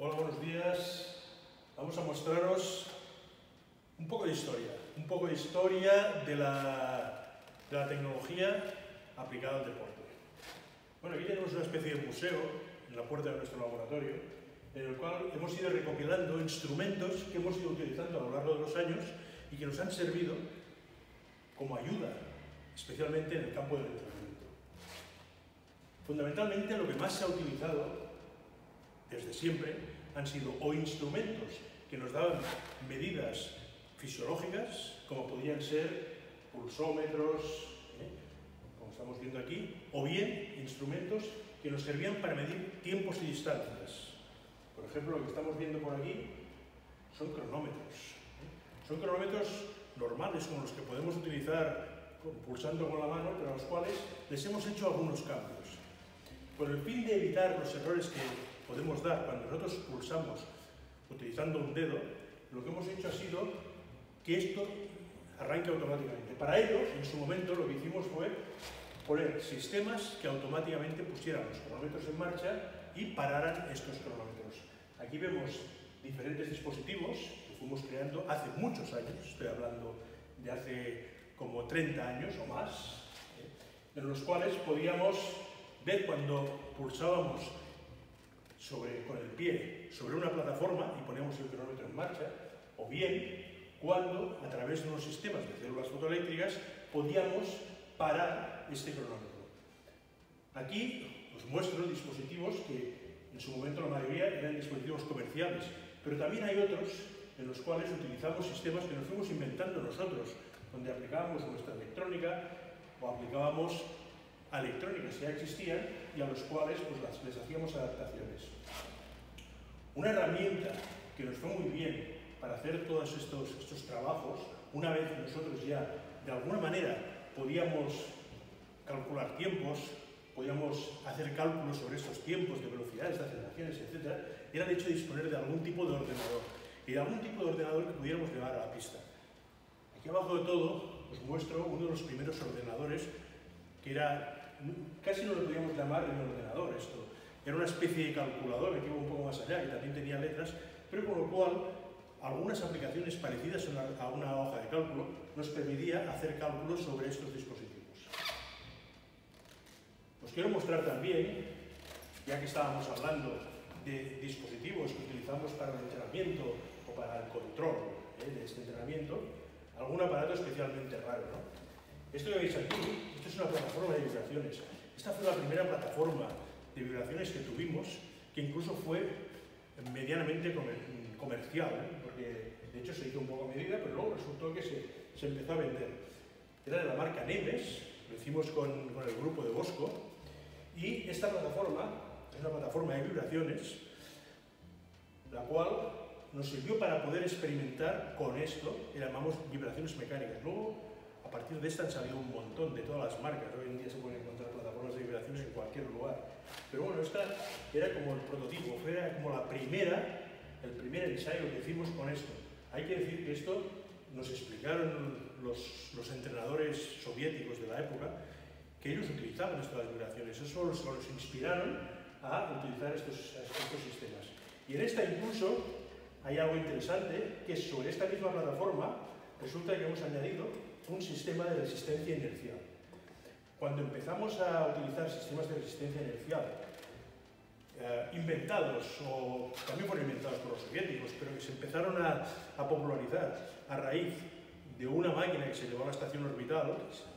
Hola, buenos días. Vamos a mostraros un poco de historia de la tecnología aplicada al deporte. Bueno, aquí tenemos una especie de museo en la puerta de nuestro laboratorio, en el cual hemos ido recopilando instrumentos que hemos ido utilizando a lo largo de los años y que nos han servido como ayuda, especialmente en el campo del entrenamiento. Fundamentalmente, lo que más se ha utilizado desde siempre han sido o instrumentos que nos daban medidas fisiológicas, como podían ser pulsómetros, como estamos viendo aquí, o bien instrumentos que nos servían para medir tiempos y distancias. Por ejemplo, lo que estamos viendo por aquí son cronómetros. Son cronómetros normales, como los que podemos utilizar pulsando con la mano, pero a los cuales les hemos hecho algunos cambios. Con el fin de evitar los errores que podemos dar cuando nosotros pulsamos utilizando un dedo, lo que hemos hecho ha sido que esto arranque automáticamente. Para ello, en su momento, lo que hicimos fue poner sistemas que automáticamente pusieran los cronómetros en marcha y pararan estos cronómetros. Aquí vemos diferentes dispositivos que fuimos creando hace muchos años, estoy hablando de hace como 30 años o más, en los cuales podíamos ver cuando pulsábamos con el pie sobre una plataforma y poníamos el cronómetro en marcha, o bien cuando a través de unos sistemas de células fotoeléctricas podíamos parar este cronómetro. Aquí os muestro dispositivos que en su momento la mayoría eran dispositivos comerciales, pero también hay otros en los cuales utilizamos sistemas que nos fuimos inventando nosotros, donde aplicábamos nuestra electrónica o aplicábamos a electrónicas que ya existían y a los cuales pues, les hacíamos adaptaciones. Una herramienta que nos fue muy bien para hacer todos estos trabajos, una vez nosotros ya de alguna manera podíamos calcular tiempos, podíamos hacer cálculos sobre estos tiempos de velocidades, de aceleraciones, etc., era el hecho de disponer de algún tipo de ordenador y de algún tipo de ordenador que pudiéramos llevar a la pista. Aquí abajo de todo os muestro uno de los primeros ordenadores que era, casi no lo podíamos llamar un ordenador esto, era una especie de calculadora que iba un poco más allá, que también tenía letras, pero con lo cual algunas aplicaciones parecidas a una hoja de cálculo nos permitía hacer cálculos sobre estos dispositivos. Os quiero mostrar también, ya que estábamos hablando de dispositivos que utilizamos para el entrenamiento o para el control de este entrenamiento, algún aparato especialmente raro, ¿no? Esto que veis aquí, esto es una plataforma de vibraciones. Esta fue la primera plataforma de vibraciones que tuvimos, que incluso fue medianamente comercial, porque de hecho se hizo un poco a medida, pero luego resultó que se empezó a vender. Era de la marca Nemes, lo hicimos con el grupo de Bosco, y esta plataforma es una plataforma de vibraciones, la cual nos sirvió para poder experimentar con esto, que llamamos vibraciones mecánicas. Luego, a partir de esta han salido un montón de todas las marcas. Hoy en día se pueden encontrar plataformas de vibraciones en cualquier lugar. Pero bueno, esta era como el prototipo, era como el primer ensayo que hicimos con esto. Hay que decir que esto nos explicaron los entrenadores soviéticos de la época, que ellos utilizaban estas vibraciones. Eso los inspiraron a utilizar estos sistemas. Y en esta incluso hay algo interesante, que sobre esta misma plataforma resulta que hemos añadido un sistema de resistencia inercial. Cuando empezamos a utilizar sistemas de resistencia inercial, inventados, o también fueron inventados por los soviéticos, pero que se empezaron a popularizar a raíz de una máquina que se llevó a la estación orbital,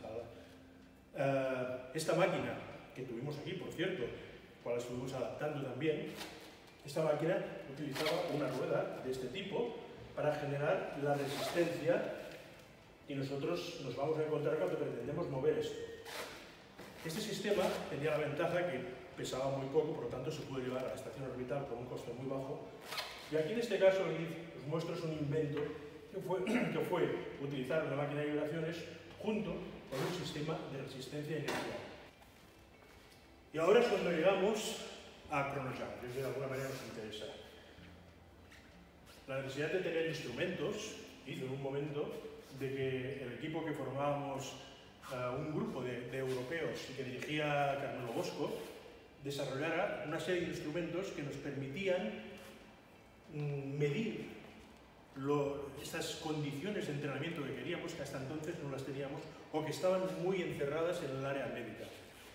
esta máquina que tuvimos aquí, por cierto, cual estuvimos adaptando también, esta máquina utilizaba una rueda de este tipo para generar la resistencia y nosotros nos vamos a encontrar cuando pretendemos mover esto. Este sistema tenía la ventaja que pesaba muy poco, por lo tanto se puede llevar a la estación orbital con un coste muy bajo. Y aquí en este caso os muestro un invento que fue utilizar una máquina de vibraciones junto con un sistema de resistencia inercial. Y ahora es cuando llegamos a Chronojump, que de alguna manera nos interesa. La necesidad de tener instrumentos hizo en un momento de que el equipo que formábamos, un grupo de europeos y que dirigía Carmelo Bosco, desarrollara una serie de instrumentos que nos permitían medir estas condiciones de entrenamiento que queríamos, que hasta entonces no las teníamos, o que estaban muy encerradas en el área médica.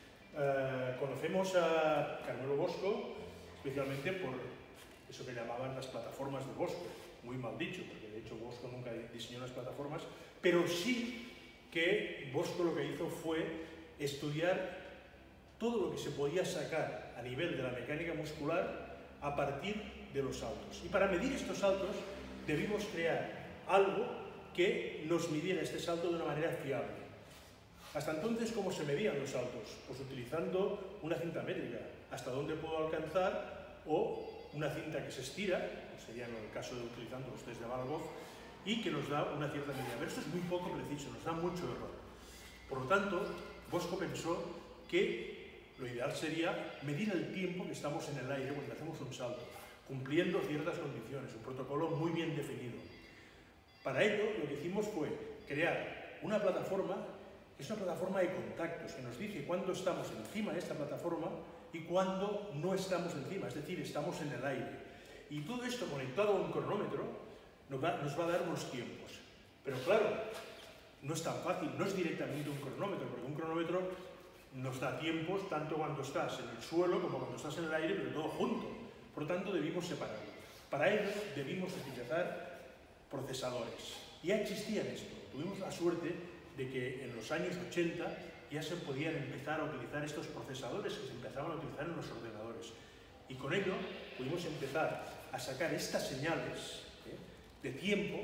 Conocemos a Carmelo Bosco, especialmente por eso que llamaban las plataformas de Bosco, muy mal dicho, porque de hecho Bosco nunca diseñó las plataformas, pero sí que Bosco lo que hizo fue estudiar todo lo que se podía sacar a nivel de la mecánica muscular a partir de los saltos. Y para medir estos saltos debimos crear algo que nos midiera este salto de una manera fiable. Hasta entonces, ¿cómo se medían los saltos? Pues utilizando una cinta métrica, hasta dónde puedo alcanzar, o una cinta que se estira, que sería en el caso de utilizando los test de Valgov, y que nos da una cierta medida. Pero esto es muy poco preciso, nos da mucho error. Por lo tanto, Bosco pensó que lo ideal sería medir el tiempo que estamos en el aire cuando hacemos un salto, cumpliendo ciertas condiciones, un protocolo muy bien definido. Para ello, lo que hicimos fue crear una plataforma, que es una plataforma de contactos, que nos dice cuándo estamos encima de esta plataforma y cuándo no estamos encima, es decir, estamos en el aire. Y todo esto conectado a un cronómetro nos va a dar unos tiempos. Pero claro, no es tan fácil, no es directamente un cronómetro, porque un cronómetro nos da tiempos tanto cuando estás en el suelo como cuando estás en el aire, pero todo junto. Por lo tanto, debimos separarlo. Para ello, debimos utilizar procesadores. Ya existían esto. Tuvimos la suerte de que en los años 80 ya se podían empezar a utilizar estos procesadores que se empezaban a utilizar en los ordenadores. Y con ello pudimos empezar a sacar estas señales de tiempo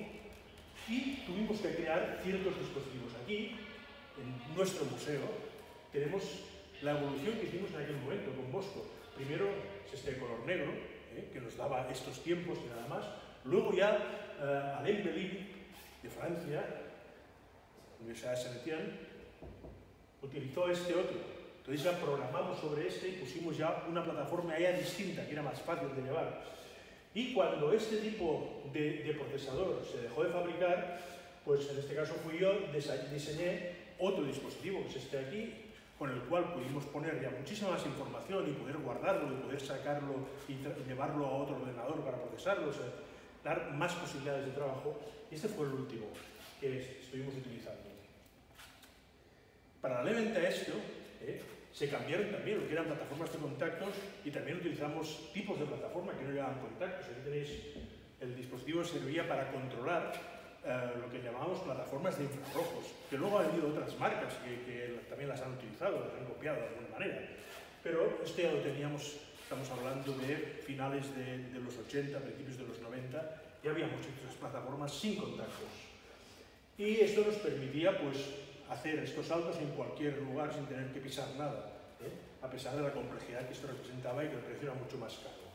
y tuvimos que crear ciertos dispositivos. Aquí, en nuestro museo, tenemos la evolución que hicimos en aquel momento con Bosco. Primero es este color negro, que nos daba estos tiempos y nada más. Luego ya Alain Bellin, de Francia, Universidad de Saint-Étienne, utilizó este otro. Entonces ya programamos sobre este y pusimos ya una plataforma ya distinta, que era más fácil de llevar. Y cuando este tipo de procesador se dejó de fabricar, pues en este caso fui yo, diseñé otro dispositivo, que es este de aquí, con el cual pudimos poner ya muchísima más información y poder guardarlo y poder sacarlo y llevarlo a otro ordenador para procesarlo, o sea, dar más posibilidades de trabajo. Y este fue el último que estuvimos utilizando. Paralelamente a esto, se cambiaron también lo que eran plataformas de contactos y también utilizamos tipos de plataforma que no llevaban contactos. Aquí tenéis, el dispositivo servía para controlar lo que llamábamos plataformas de infrarrojos, que luego han habido otras marcas que también las han utilizado, las han copiado de alguna manera. Pero este ya lo teníamos, estamos hablando de finales de los 80, principios de los 90, ya habíamos hecho estas plataformas sin contactos. Y esto nos permitía pues hacer estos saltos en cualquier lugar sin tener que pisar nada, a pesar de la complejidad que esto representaba y que el precio era mucho más caro.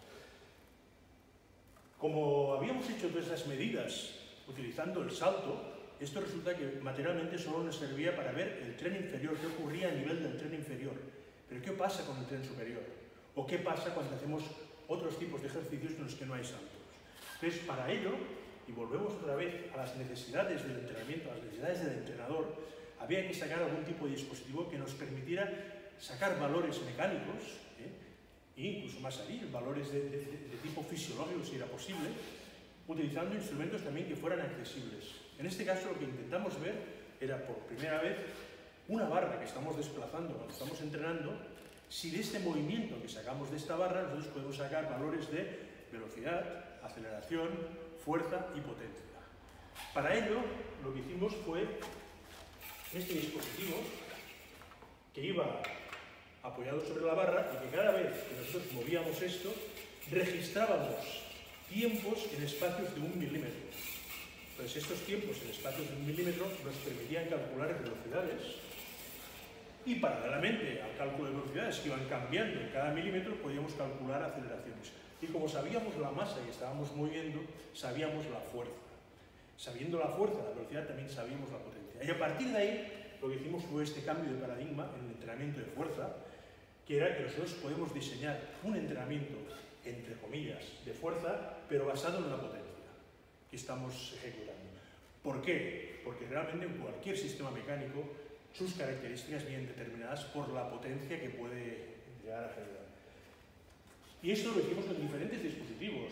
Como habíamos hecho todas esas medidas utilizando el salto, esto resulta que materialmente solo nos servía para ver el tren inferior, qué ocurría a nivel del tren inferior. Pero ¿qué pasa con el tren superior? ¿O qué pasa cuando hacemos otros tipos de ejercicios en los que no hay saltos? Entonces, para ello, y volvemos otra vez a las necesidades del entrenamiento, a las necesidades del entrenador, había que sacar algún tipo de dispositivo que nos permitiera sacar valores mecánicos, e incluso más allí, valores de tipo fisiológico, si era posible, utilizando instrumentos también que fueran accesibles. En este caso, lo que intentamos ver era, por primera vez, una barra que estamos desplazando cuando estamos entrenando, si de este movimiento que sacamos de esta barra, nosotros podemos sacar valores de velocidad, aceleración, fuerza y potencia. Para ello, lo que hicimos fue este dispositivo que iba apoyado sobre la barra y que cada vez que nosotros movíamos esto, registrábamos tiempos en espacios de 1 milímetro. Entonces, estos tiempos en espacios de 1 milímetro nos permitían calcular velocidades y, paralelamente al cálculo de velocidades que iban cambiando en cada milímetro, podíamos calcular aceleraciones. Y como sabíamos la masa que estábamos moviendo, sabíamos la fuerza. Sabiendo la fuerza, la velocidad, también sabíamos la potencia. Y a partir de ahí, lo que hicimos fue este cambio de paradigma en el entrenamiento de fuerza, que era que nosotros podemos diseñar un entrenamiento, entre comillas, de fuerza, pero basado en la potencia que estamos ejecutando. ¿Por qué? Porque realmente en cualquier sistema mecánico sus características vienen determinadas por la potencia que puede llegar a generar. Y esto lo hicimos con diferentes dispositivos.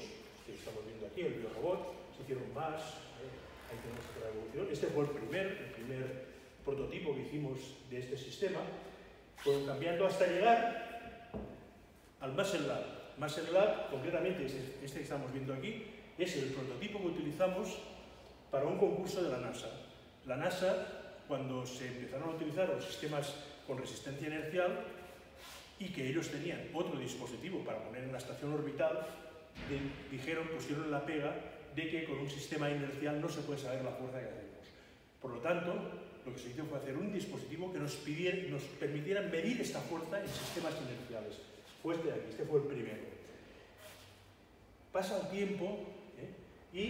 que estamos viendo aquí, el biorobot, se hicieron más, ahí tenemos otra evolución. Este fue el primer prototipo que hicimos de este sistema, fueron cambiando hasta llegar al Muscle Lab. Muscle Lab, concretamente este que estamos viendo aquí, es el prototipo que utilizamos para un concurso de la NASA. La NASA, cuando se empezaron a utilizar los sistemas con resistencia inercial y que ellos tenían otro dispositivo para poner en la estación orbital, pusieron la pega de que con un sistema inercial no se puede saber la fuerza que hacemos. Por lo tanto, lo que se hizo fue hacer un dispositivo que nos permitiera medir esta fuerza en sistemas inerciales. Fue este de aquí, este fue el primero. Pasa el tiempo y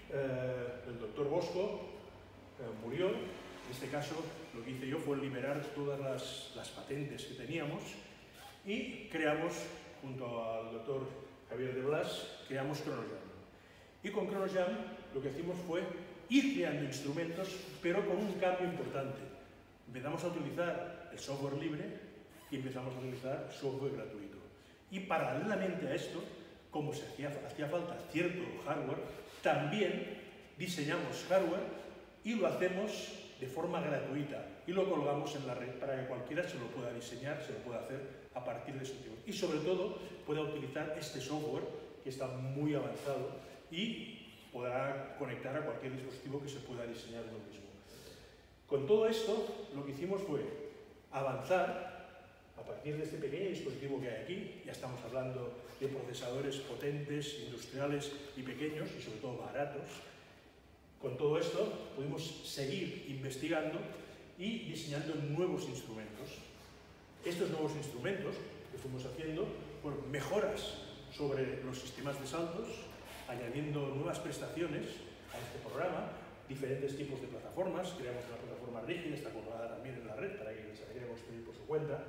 el doctor Bosco murió. En este caso, lo que hice yo fue liberar todas las patentes que teníamos y creamos, junto al doctor Javier de Blas, creamos Chronojump. Y con Chronojump lo que hicimos fue ir creando instrumentos, pero con un cambio importante. Empezamos a utilizar el software libre y empezamos a utilizar software gratuito. Y paralelamente a esto, como hacía falta cierto hardware, también diseñamos hardware y lo hacemos de forma gratuita y lo colgamos en la red para que cualquiera se lo pueda diseñar, se lo pueda hacer a partir de su tiempo. Y sobre todo pueda utilizar este software que está muy avanzado y podrá conectar a cualquier dispositivo que se pueda diseñar uno mismo. Con todo esto, lo que hicimos fue avanzar a partir de este pequeño dispositivo que hay aquí. Ya estamos hablando de procesadores potentes, industriales y pequeños, y sobre todo baratos. Con todo esto pudimos seguir investigando y diseñando nuevos instrumentos. Estos nuevos instrumentos que fuimos haciendo fueron mejoras sobre los sistemas de saltos, añadiendo nuevas prestaciones a este programa, diferentes tipos de plataformas. Creamos una plataforma rígida, está colgada también en la red para que se la quiera construir por su cuenta.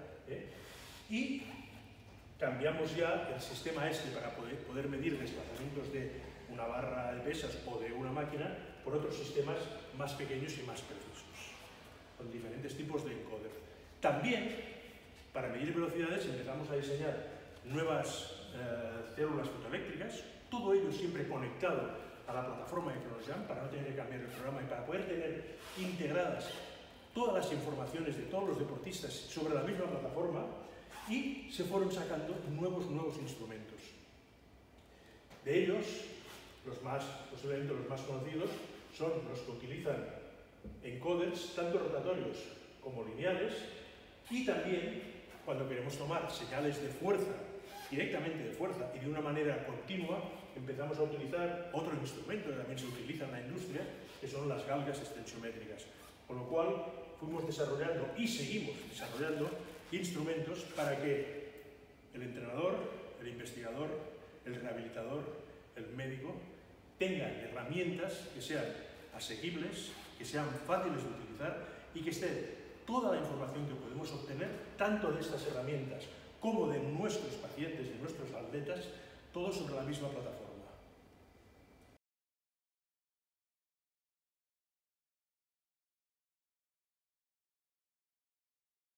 Y cambiamos ya el sistema este para poder medir desplazamientos de una barra de pesas o de una máquina por otros sistemas más pequeños y más precisos, con diferentes tipos de encoder. También, para medir velocidades, empezamos a diseñar nuevas células fotoeléctricas, todo ello siempre conectado a la plataforma de Chronojump para no tener que cambiar el programa y para poder tener integradas todas las informaciones de todos los deportistas sobre la misma plataforma, y se fueron sacando nuevos instrumentos. De ellos, posiblemente los más conocidos, son los que utilizan encoders tanto rotatorios como lineales, y también cuando queremos tomar señales de fuerza, directamente de fuerza y de una manera continua, empezamos a utilizar otro instrumento que también se utiliza en la industria, que son las galgas extensiométricas. Con lo cual fuimos desarrollando y seguimos desarrollando instrumentos para que el entrenador, el investigador, el rehabilitador, el médico tengan herramientas que sean asequibles, que sean fáciles de utilizar y que esté toda la información que podemos obtener, tanto de estas herramientas como de nuestros pacientes, de nuestros atletas, todos sobre la misma plataforma.